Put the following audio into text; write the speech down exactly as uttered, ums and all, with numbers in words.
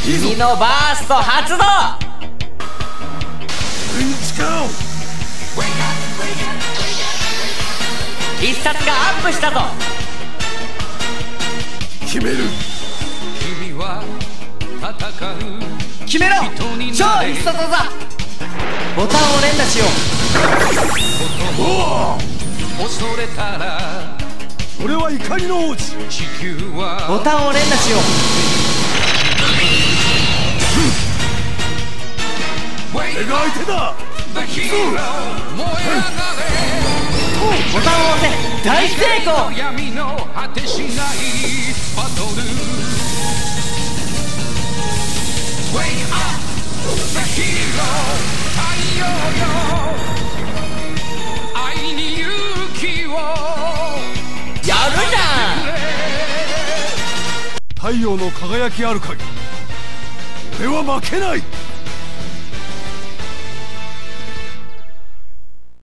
君のバースト発動。必殺がアップしたぞ。 決める。 君は戦う。 決めろ。超必殺技。ボタンを連打しよう。恐れたら俺は怒りの王子。 地球はボタンを連打しよう。 俺が相手だ。 ボタンを押せ。大成功。 闇の果てしないバトル。Wake up the hero。 太陽よ愛に勇気を。 やるじゃん。 太陽の輝きある限り俺は負けない。